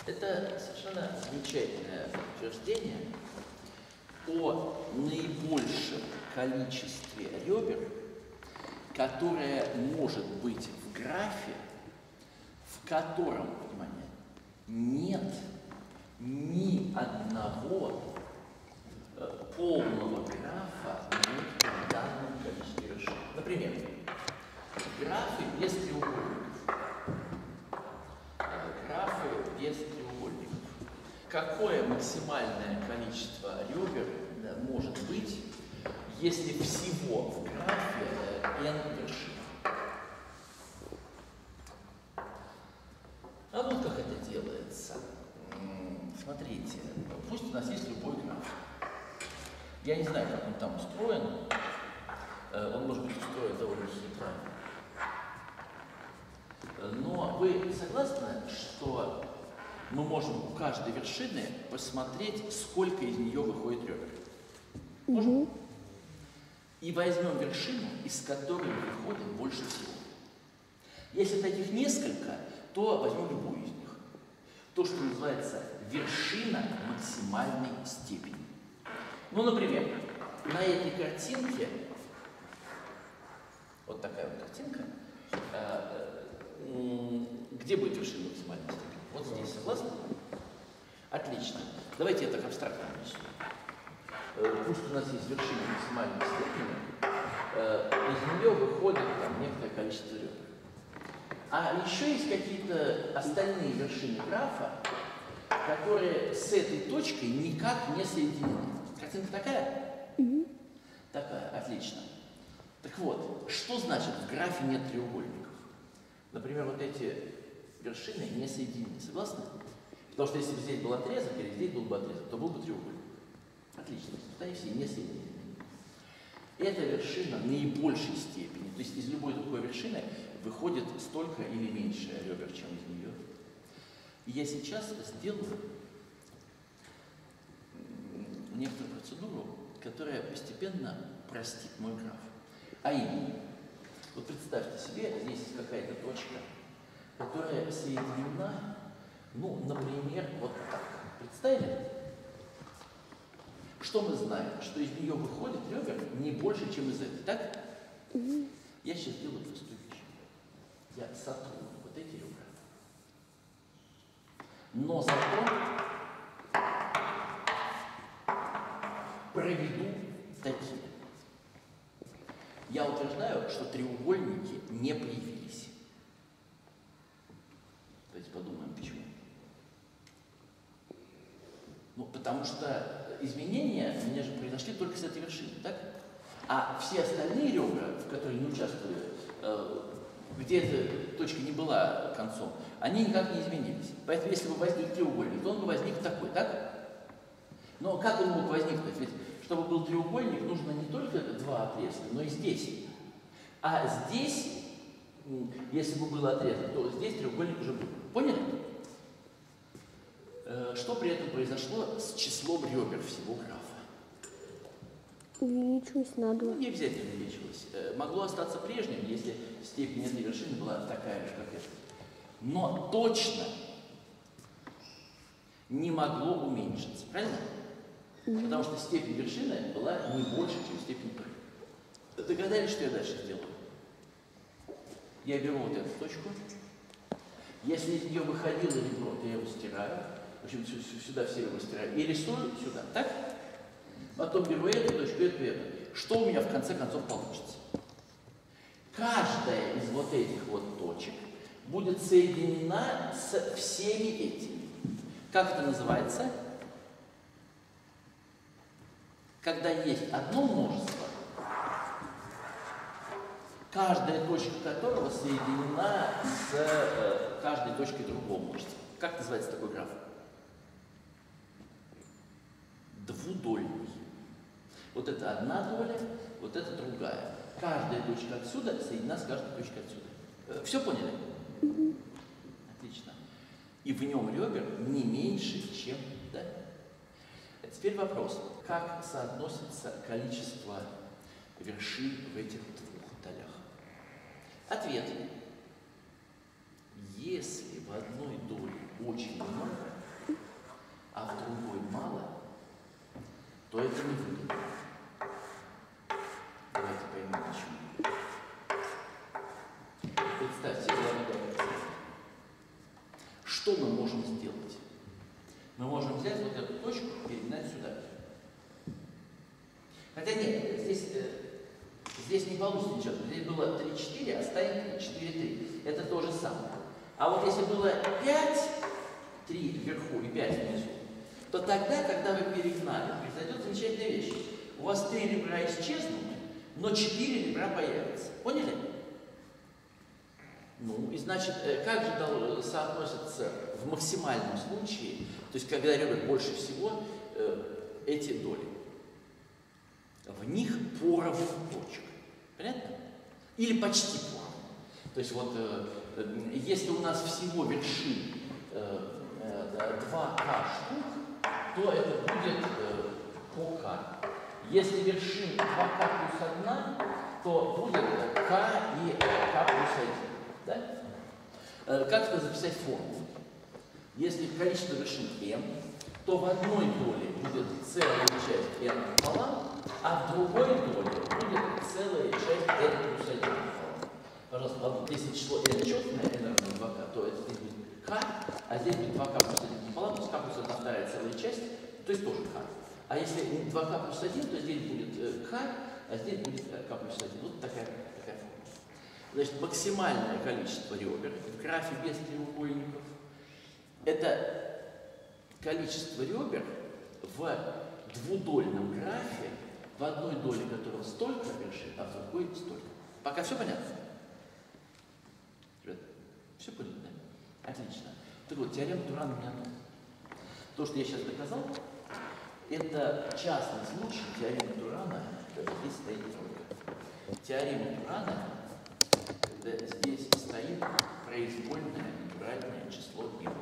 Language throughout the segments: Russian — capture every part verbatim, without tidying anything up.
Это совершенно замечательное утверждение о наибольшем количестве ребер, которое может быть в графе, в котором, внимание, нет ни одного э, полного графа в данном количестве вершин. Например, графы без треугольников. Графы без треугольников. Какое максимальное количество ребер да, может быть, если всего в графе э, n вершин? А вот как это делается. Смотрите, пусть у нас есть любой граф. Я не знаю, как он там устроен. Он может быть устроен довольно хитро. Но вы согласны, что мы можем у каждой вершины посмотреть, сколько из нее выходит ребер? Можем? Угу. И возьмем вершину, из которой выходит больше всего. Если таких несколько, то возьмем любую из них. То, что называется вершина максимальной степени. Ну, например, на этой картинке, вот такая вот картинка, где будет вершина максимальной степени? Вот здесь, согласны? Отлично. Давайте я так абстрактно объясню. Пусть у нас есть вершина максимальной степени, из нее выходит там некоторое количество ребер. А еще есть какие-то остальные вершины графа, которые с этой точкой никак не соединены. Картинка такая? Mm-hmm. Такая, отлично. Так вот, что значит в графе нет треугольников? Например, вот эти вершины не соединены. Согласны? Потому что если бы здесь был отрезок, или здесь был бы отрезок, то был бы треугольник. Отлично. Они все не соединены. Эта вершина наибольшей степени, то есть из любой такой вершины выходит столько или меньше ребер, чем из нее. И я сейчас сделаю некоторую процедуру, которая постепенно простит мой граф. А именно, вот представьте себе, здесь есть какая-то точка, которая соединена, ну, например, вот так. Представили? Что мы знаем? Что из нее выходит ребер не больше, чем из этой, так? Mm-hmm. Я сейчас сделаю простую вещь. Я сотру вот эти ребра. Но зато проведу такие. Я утверждаю, что треугольники не появились. Давайте подумаем, почему. Ну, потому что изменения у меня же произошли только с этой вершины, так? А все остальные ребра, в которые не участвовали, где эта точка не была концом, они никак не изменились. Поэтому, если бы возник треугольник, то он бы возник такой, так? Но как он мог возникнуть? Ведь, чтобы был треугольник, нужно не только два отрезка, но и здесь. А здесь, если бы был отрезок, то здесь треугольник уже был. Поняли? Что при этом произошло с числом ребер всего графа? Увеличилось на два. Ну, не обязательно увеличилось. Могло остаться прежним, если степень этой вершины была такая же, как эта. Но точно не могло уменьшиться. Правильно? Mm-hmm. Потому что степень вершины была не больше, чем степень той. Догадались, что я дальше сделаю? Я беру вот эту точку. Если из нее выходило ребро, то я его стираю. В общем, сюда все его стираю. И рисую сюда, так? Потом беру эту точку, эту, эту. Что у меня в конце концов получится? Каждая из вот этих вот точек будет соединена с всеми этими. Как это называется? Когда есть одно множество, каждая точка которого соединена с э, каждой точкой другого множества. Как называется такой граф? Двудольный. Вот это одна доля, вот это другая. Каждая точка отсюда соединена с каждой точкой отсюда. Э, все поняли? Mm-hmm. Отлично. И в нем ребер не меньше, чем, да? А теперь вопрос. Как соотносится количество вершин в этих двух долях? Ответ. Если в одной доле очень много, другой мало, то это не выгодно. Давайте поймем, почему. Представьте, что мы можем сделать? Мы можем взять вот эту точку и перегнать сюда. Хотя нет, здесь, э, здесь не получится ничего. Здесь было три четыре, а станет четыре три. Это то же самое. А вот если было пять три вверху и пять внизу, то тогда, когда вы перегнали, произойдет замечательная вещь. У вас три ребра исчезнут, но четыре ребра появятся. Поняли? Ну, и значит, как же соотносятся в максимальном случае, то есть когда ребер больше всего, эти доли? В них поровну точек. Понятно? Или почти поровну. То есть вот, если у нас всего вершин два ка штук, то это будет по k. Если вершин два ка плюс один, то будет k и k плюс один. Да? Как это записать формулу? Если количество вершин m, то в одной доле будет целая часть n пополам, а в другой доле будет целая часть n плюс один пополам. Пожалуйста, если число n четное, n равно два ка, то это здесь будет k, а здесь будет два ка плюс один пополам, то есть k плюс одна вторая целая часть, то есть тоже k. А если два ка плюс один, то здесь будет k, а здесь будет k плюс один. Вот такая, такая формула. Значит, максимальное количество ребер в графе без треугольников – это количество ребер в двудольном графе, в одной доле которого столько вершин, а в другой столько. Пока все понятно? Ребята, все поняли, да? Отлично. Так вот, теорема Турана не одна. То, что я сейчас доказал, это частный случай теоремы Турана, когда здесь стоит тройка. Теорема Турана, когда здесь стоит произвольное натуральное число m.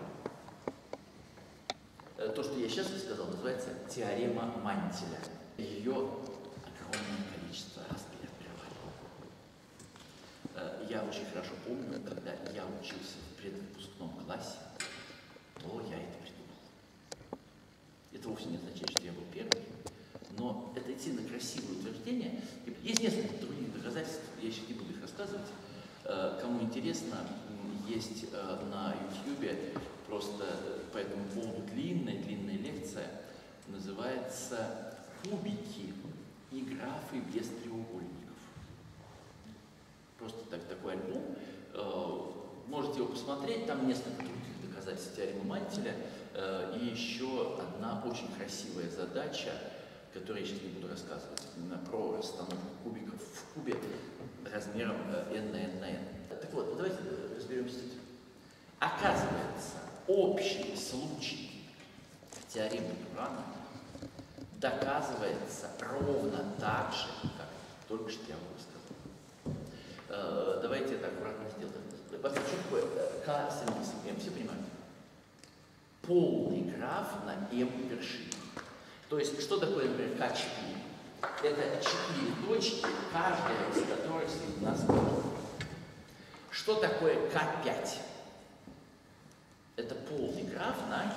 То, что я сейчас сказал, называется теорема Мантеля. Ее огромное количество раз переоткрывали. Я очень хорошо помню, когда я учился в предвыпускном классе, то я это придумал. Это вовсе не означает, что я был первым, но это сильно красивое утверждение. Есть несколько других доказательств, я сейчас не буду их рассказывать. Кому интересно, есть на ютьюбе просто по этому поводу длинная-длинная лекция, называется «Кубики и графы без треугольников». Просто так, такой альбом. Можете его посмотреть, там несколько других доказательств теоремы Мантеля и еще одна очень красивая задача, которую я сейчас не буду рассказывать, именно про расстановку кубиков в кубе размером n на n на n. Так вот, давайте разберемся с этим. Оказывается, общий случай теоремы Турана доказывается ровно так же, как только что я вам рассказал. Давайте это аккуратно сделаем. Во-первых, что такое k синус m? Все понимают? Полный граф на m вершинах. То есть, что такое, например, ка четыре? Это четыре точки, каждая из которых соединена с кубом. Что такое ка пять? Это полный граф на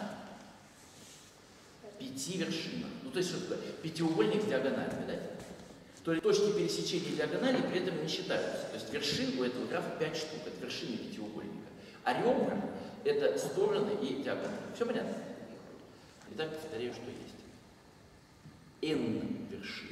пяти вершинах. Ну, то есть, что такое? Пятиугольник с диагоналями, да? То есть, точки пересечения диагоналей при этом не считаются. То есть, вершин у этого графа пять штук. Это вершины пятиугольника. А ребра – это стороны и диагонали. Все понятно? Итак, повторяю, что есть. n вершин.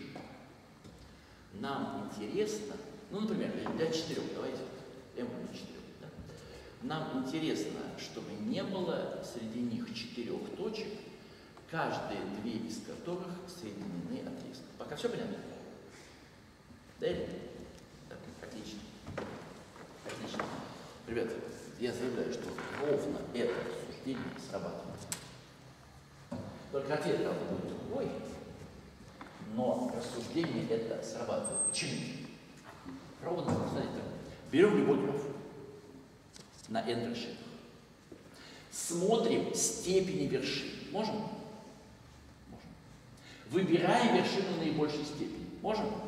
Нам интересно, ну, например, для четырех, давайте, m для четырех, да? Нам интересно, чтобы не было среди них четырех точек, каждые две из которых соединены отрезком. Пока все понятно? Да или нет? Да, отлично. Отлично. Ребята, я заявляю, что ровно это рассуждение срабатывает. Только ответ, правда, будет другой. Но рассуждение это срабатывает. Почему? Ровно, смотрите, берем любой граф на n вершинах. Смотрим степени вершин. Можем? Можем. Выбираем вершину наибольшей степени. Можем? Можем.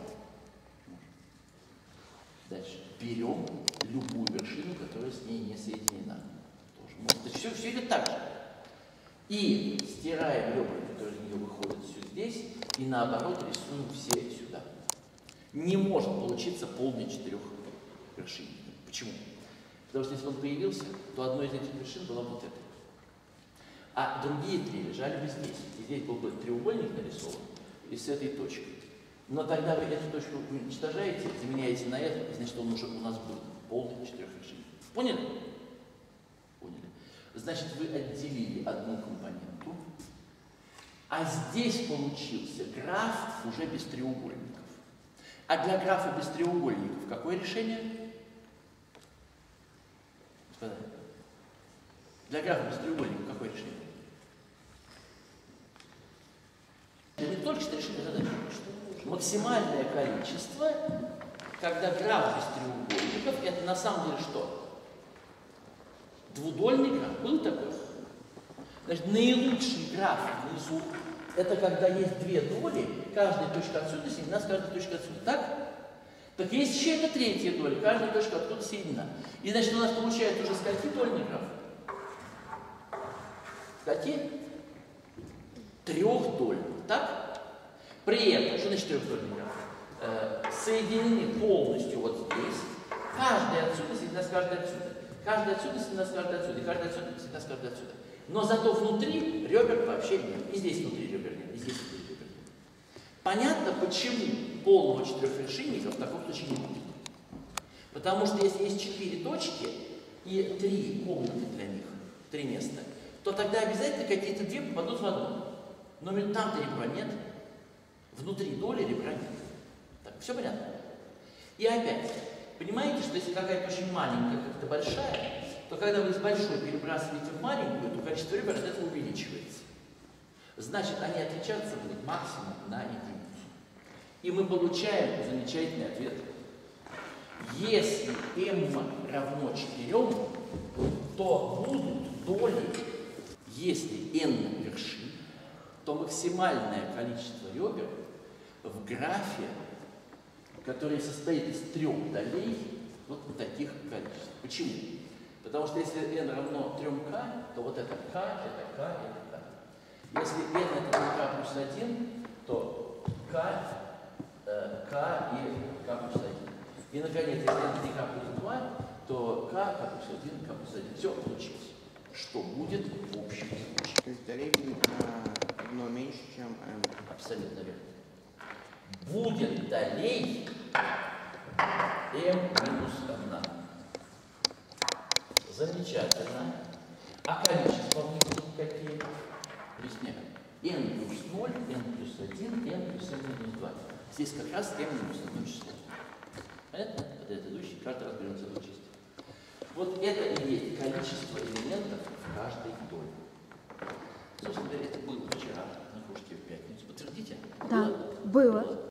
Дальше. Берем любую вершину, которая с ней не соединена. Тоже можно. То есть все, все идет так же. И стираем ребра, которые из нее выходят, все здесь, и наоборот рисуем все сюда. Не может получиться полный четырехвершинник. Почему? Потому что если он появился, то одной из этих вершин была вот эта. А другие три лежали бы здесь. И здесь был бы треугольник нарисован и с этой точкой. Но тогда вы эту точку уничтожаете, заменяете на эту, и значит он уже у нас был полный четырехвершинник. Поняли? Поняли. Значит, вы отделили одну компоненту, а здесь получился граф уже без треугольников. А для графа без треугольников какое решение? Господа, для графа без треугольников какое решение? Это не только что решение задачи. Максимальное количество, когда граф без треугольников, это на самом деле что? Двудольный граф. Был такой? Значит, наилучший граф внизу, это когда есть две доли, каждая точка отсюда соединена с каждой точкой отсюда. Так? Так есть еще эта третья доля, каждая точка откуда соединена. И значит, у нас получается уже скольки дольный граф? Скольки? Трехдольный. Так? При этом, что значит трехдольный граф? Э, соединены полностью вот здесь. Каждая отсюда соединена с каждой отсюда. Каждая отсюда соединена с каждой отсюда. И каждая отсюда соединена с каждой отсюда. Но зато внутри ребер вообще нет. И здесь внутри ребер нет. И здесь внутри ребер нет. Понятно, почему полного четырехвершинника в таком случае не будет. Потому что если есть четыре точки и три комнаты для них, три места, то тогда обязательно какие-то две попадут в одну. Но ведь там-то ребра нет. Внутри доли ребра нет. Так, все понятно? И опять, понимаете, что если какая-то очень маленькая, как-то большая, то когда вы из большой перебрасываете в маленькую, то количество ребер от этого увеличивается. Значит, они отличаться будут максимум на единицу. И мы получаем замечательный ответ. Если m равно четырем, то будут доли, если n вершин, то максимальное количество ребер в графе, который состоит из трех долей, вот таких количеств. Почему? Потому что если n равно трем k, то вот это k, это k, это k. Если n это k плюс один, то k, э, k и k плюс один. И, наконец, если n три k плюс два, то k, k плюс один, k плюс один. Все получилось. Что будет в общем случае? То есть долей равно меньше, чем m. Абсолютно верно. Будет долей m минус одна. Замечательно. А количество в них будут какие? Объясняю. n плюс ноль, n плюс один, n плюс n минус два. Здесь как раз m минус одно число. Понятно? Это предыдущий, каждый раз берем целую часть. Вот это и есть количество элементов в каждой доле. Собственно говоря, это было вчера на кружке в пятницу. Подтвердите? Да, было. было.